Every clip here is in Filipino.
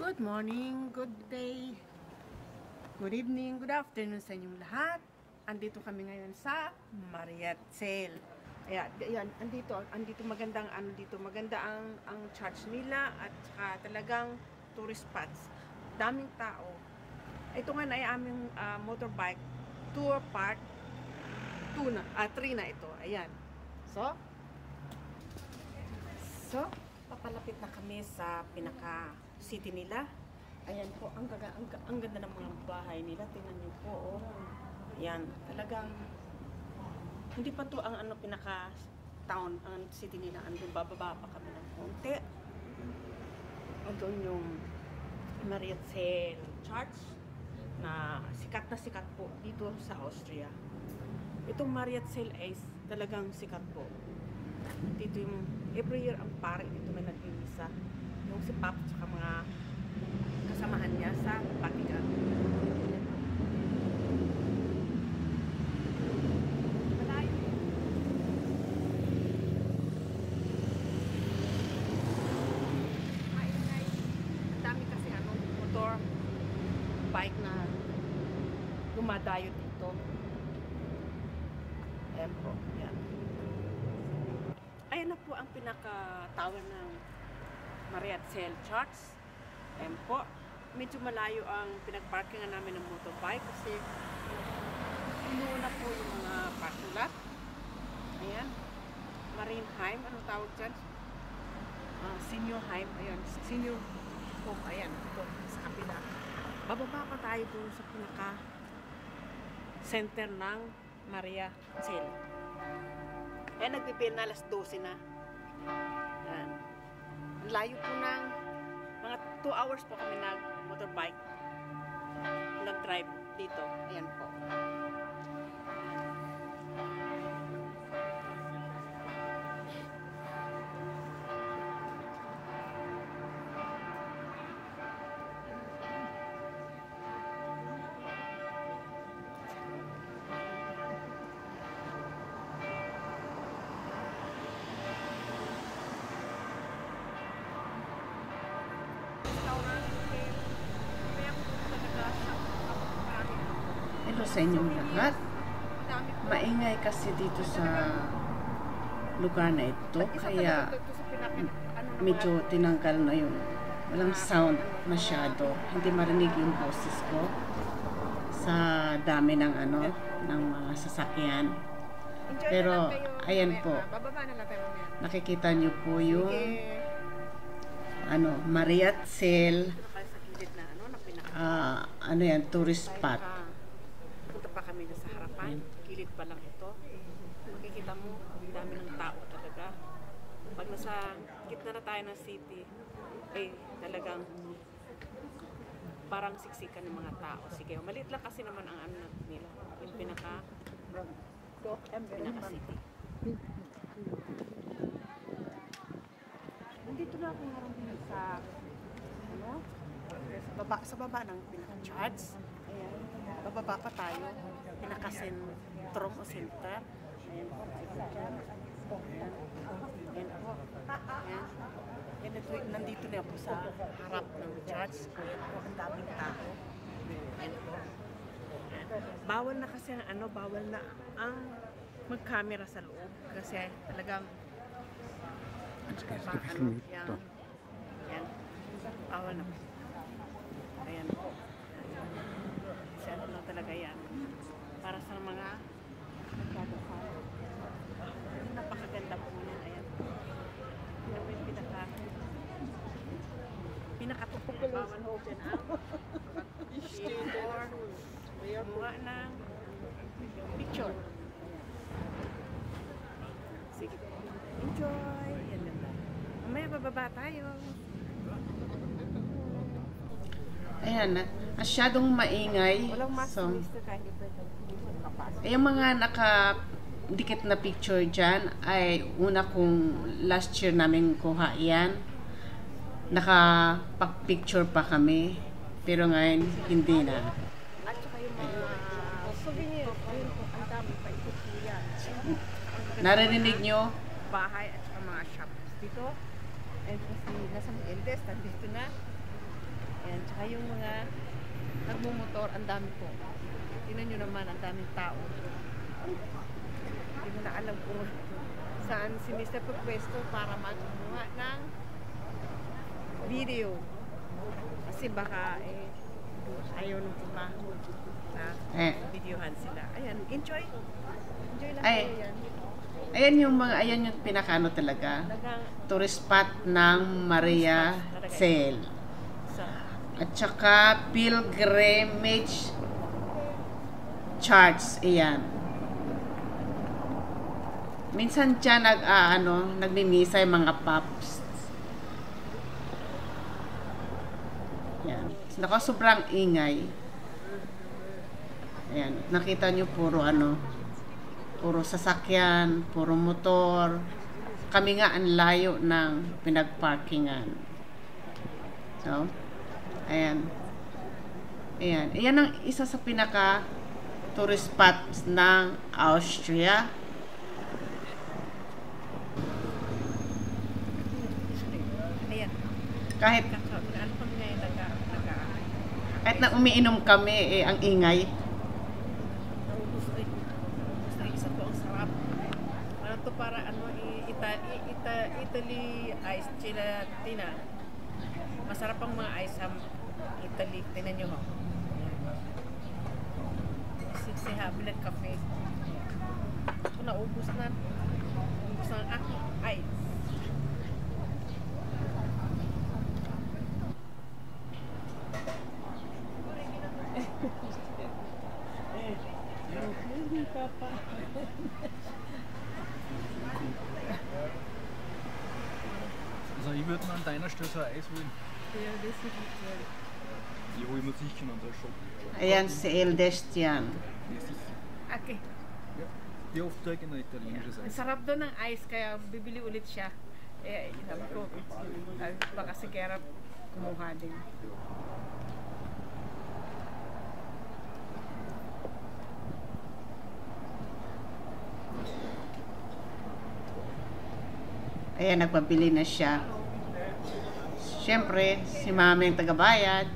Good morning, good day, good evening, good afternoon sa inyong lahat. Andito kami ngayon sa Mariazell. Ayan, andito magandang maganda ang church nila at saka talagang tourist spots. Daming tao. Ito nga na ay aming motorbike tour part 3 na ito. Ayan. So, papalapit na kami sa pinaka city nila. Ayan po, ang ganda ng mga bahay nila. Tingnan niyo po, oh. Ayan, talagang hindi pa to ang pinaka town, ang city nila. Andun, bababa pa kami ng konti. Andun yung Mariazell Church na sikat po dito sa Austria. Itong Mariazell ay talagang sikat po. Dito yung every year ang pare dito may nag-iisa. Yung si Pap at mga kasamahan niya sa Vatican. Malayo. Maingay. Dami kasi motor, bike na dumadayo dito. Ayan po. Ayan. Ayan na po ang pinaka-tower ng Mariazell Church. Ayan po. Medyo malayo ang pinag-parkingan namin ng motorbike kasi inuuna po yung mga parking lot. Ayan. Marineheim. Anong tawag dyan? Seniorheim. Ayan. Senior home. Ayan. Ito. Sa kapila. Bababa pa tayo doon sa pinaka-center ng Mariazell. Eh, nagpipil na alas 12 na. Yan. Ang layo po ng mga 2 hours po kami nag-motorbike. Nag-drive dito. Ayan po. Hello sa inyong lahat. Maingay kasi dito sa lugar na ito, kaya medyo tinanggal na yung walang sound masyado. Hindi marinig yung boses ko sa dami ng ng mga sasakyan. Pero ayan po, nakikita niyo po yung Mariazell, yan, tourist spot. Punta pa kami sa harapan, kilid pa lang ito. Makikita mo, ang dami ng tao talaga. Pag nasa gitna na tayo ng city, ay talagang parang siksikan ng mga tao. Sige, maliit lang kasi naman ang nila, yung pinaka-city. Nandito na ako ngayon sa baba ng pinaka-church. Ayan, bababa pa tayo. Pinaka-sentrum o center. Ayan po, ayan. Ayan po. Ayan. Nandito na po sa harap ng church. Ayan po, ang daming tao. Ayan po. Bawal na kasi bawal na ang mag-camera sa loob. Kasi talagang yan. Bawal na po. Ayan po. Kasi lang talaga yan. Para sa mga nagdadasal. Napakaganda po yan. Ayan. Yan po yung pinakatupok. Bawal ho dyan or buha ng picture. Sige po. Enjoy! Yan lang ba? Mamaya bababa tayo. Ayan, masyadong maingay. So, yung mga nakadikit na picture dyan ay una kong last year namin kuha yan. Nakapag-picture pa kami. Pero ngayon, hindi na. At saka yung mga souvenir. Ayun po, ang dami pa ito yan. Naririnig nyo? Bahay at saka mga shops dito. And kasi nasa eldest, nandito na. Ayan, tsaka yung mga nagmumotor, ang dami po. Tingnan nyo naman, ang daming tao. Hindi mo na alam kung saan si Mr. Pupwesto para magkumuha ng video. Kasi baka ayaw nung pumahod na videohan sila. Ayan, enjoy. Enjoy lang kayo yan. Ayan yung mga, ayan yung pinakano talaga. Tourist spot ng Mariazell. At saka pilgrimage church, ayan. Minsan dyan nagmimisa yung mga paps. Ayan. Naka sobrang ingay. Ayan, nakita nyo puro puro sasakyan, puro motor. Kami nga ang layo ng pinagparkingan. So, ayan. Ayan. Ayan ang isa sa pinaka tourist spots ng Austria. Ayan. Kahit na umiinom kami, ang ingay. Para Italy ice gelatina. Masarap ang mga ice sa Italy. Tingnan nyo ho. Siha, black cafe. Ako naubos na. Ubus na ang aking ice. Papa. Also ich würde mir an deiner Stelle so ein Eis holen. Ja, das ist gut. Ich hole mir sicher noch einen Shop. Ayan si eldest yan. Ja, sicher. Okay. Ja. Wie oft tue ich ein italienisches Ang Eis? sarap doon ng ice, kaya bibili ulit siya. Sabi ko, baka si Kera kumuha din. Ayan, nagpabili na siya. Siyempre, si mami ang tagabayad.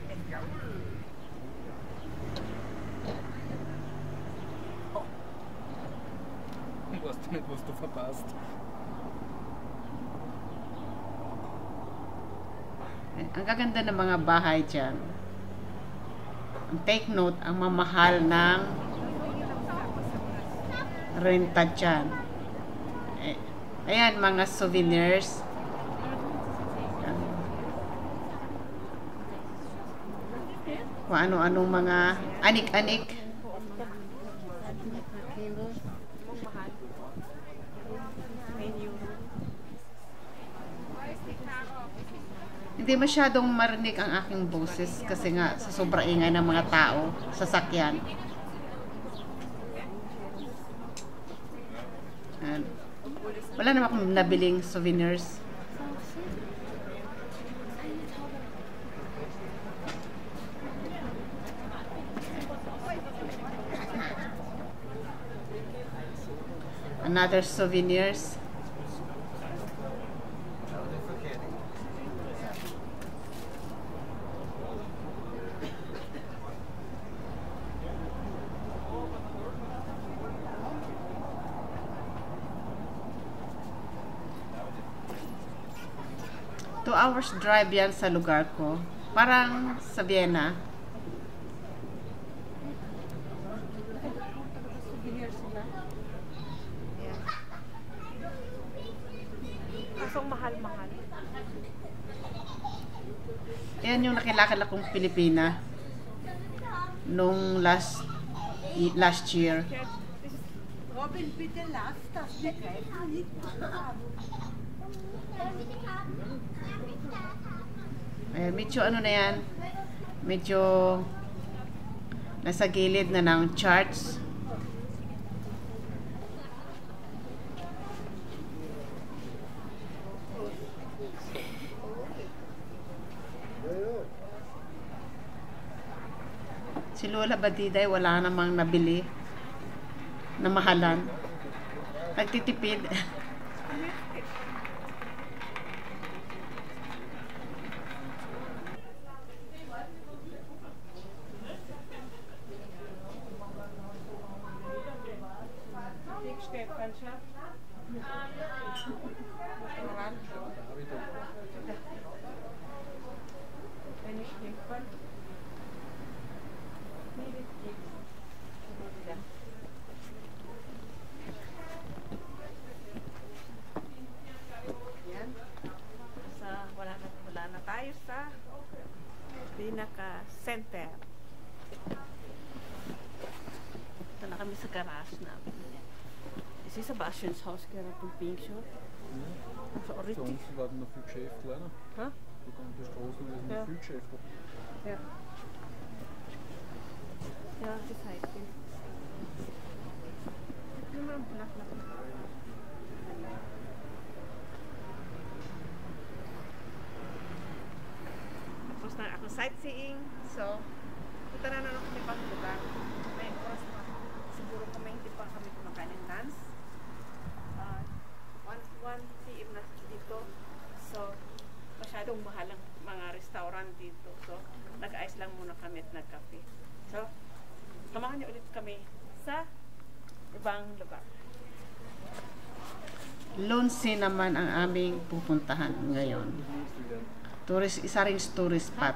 Weißt du nicht, was du verpasst? Ang gaganda ng mga bahay dyan. Ang take note, ang mamahal ng renta dyan. Ayan, mga souvenirs. Kung ano-anong mga anik-anik. Hindi masyadong marinig ang aking boses kasi nga sa sobrang ingay ng mga tao, sasakyan. Wala naman akong nabiling souvenirs. Another souvenirs. Two hours drive yan sa lugar ko. Parang sa Vienna. Kasong mahal-mahal. Yan yung nakilakala kong Pilipina nung last year. Robin, bitte lass das. Wir greifen nicht an. Medyo ano na yan, medyo nasa gilid na ng charts. Si Lola Badiday wala namang nabili na mahalan. Nagtitipid. Motoran. Finish paper. Needed gigs. Yan. Wala na tayo sa pinaka-center. Ito na kami sa garage namin. Is this Sebastians house kaya na itong pink shirt? Für uns werden noch viel Geschäft leider. Hä? Wir kommen die Straßen, wir sind Ja. viel Geschäft. Ja. Ja, das ist halt viel. Nimm mal black. Tapos na ako sightseeing. So, punta na naman kami pang lugar. May oras pa. Siguro kami hindi pa kami kumakain ng Lunz. 1 p.m. na dito. So, masyadong mahal ang mga restaurant dito. So, nag-ice lang muna kami at nag-cafe. So, samahan niyo ulit kami sa ibang lugar. Lunz naman ang aming pupuntahan ngayon. Isa rin tourist spot.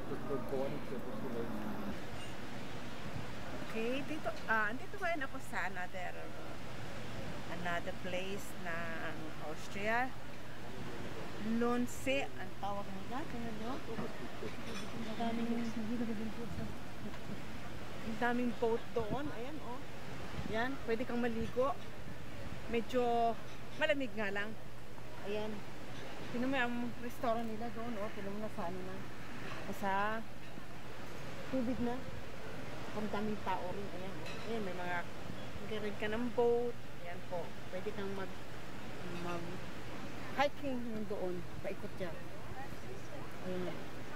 Okay, dito ngayon ako sa another place ng Austria. Lunz ang tawag nila. Tingnan nyo. Ang daming boat doon. Ayan, oh. Yan, pwede kang maligo. Medyo malamig nga lang. Ayan. Tingnan mo ang restaurant nila doon, oh. Tingnan mo na sa ano na. Sa tubig na. Ang daming tao rin. Ayan, oh. Ayan, may mga magkaroon ka ng boat. Ayan po. Pwede kang hiking doon. Paikot dyan. Ayan.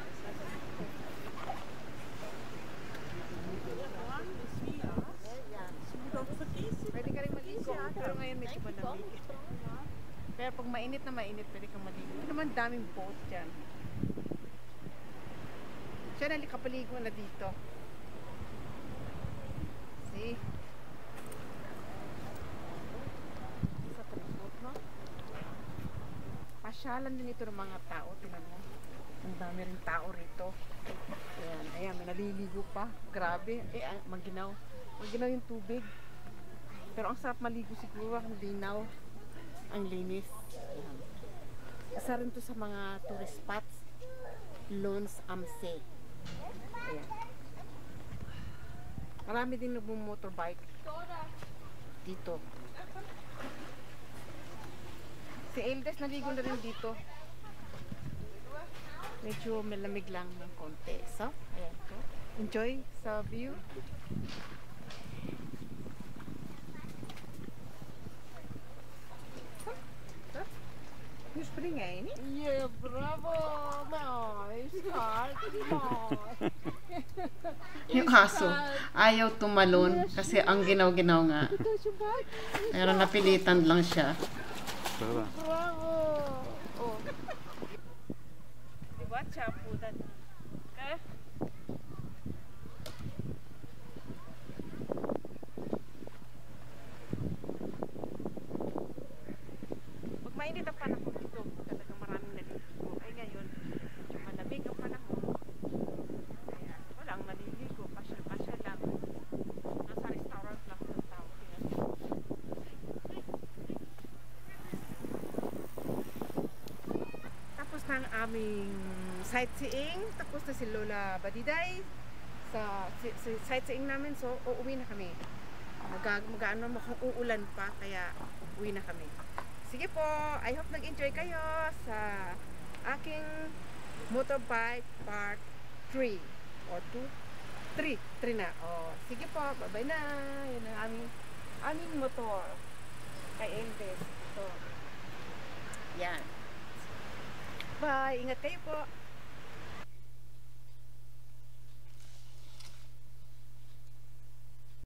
Pwede ka rin maligo. Pero ngayon medyo malamig. Pero pag mainit na mainit, pwede kang maligo. Ito naman daming boat dyan. Siya nalikapaligo na dito. See? Sa tripod, no? Pasyalan din ito ng mga tao. Tingnan mo. Ang dami rin tao rito. Ayan, ayan, may naliligo pa. Grabe. Maginaw. Maginaw yung tubig. Pero ang sarap maligo siguro. Ang linaw. Ang linis. Ayan. Isa rin to sa mga tourist spots. Lunz am See. Ayan. Marami din nagmo-motorbike dito. Si Eldes naligo na rin dito. Medyo malamig lang ng konti. So, ayan po. Enjoy sa view. You spring eh, ini? Yeah, bravo! Nice start! Yung aso, ayaw tumalon kasi ang ginaw-ginaw nga. Pero napilitan lang siya. Bravo! Oh. Diba? Chapudan. Okay? Pag mainit ang panahon dito, talagang maraming naliligo. Ay ngayon, medyo malamig ang panahon. Kaya walang naliligo. Pasyal-pasyal lang. Nasa restaurant lang ng tao. Tapos na ang aming sightseeing. Tapos na si Lola Badiday sa sightseeing namin. So, uuwi na kami. Mag-ano, uulan pa. Kaya uuwi na kami. Sige po, I hope nag-enjoy kayo sa aking motorbike part 3 or 2, 3 na. Oh, sige po, bye-bye na. Yan ang aming motor kay Eldes. So, yan. Bye, ingat kayo po.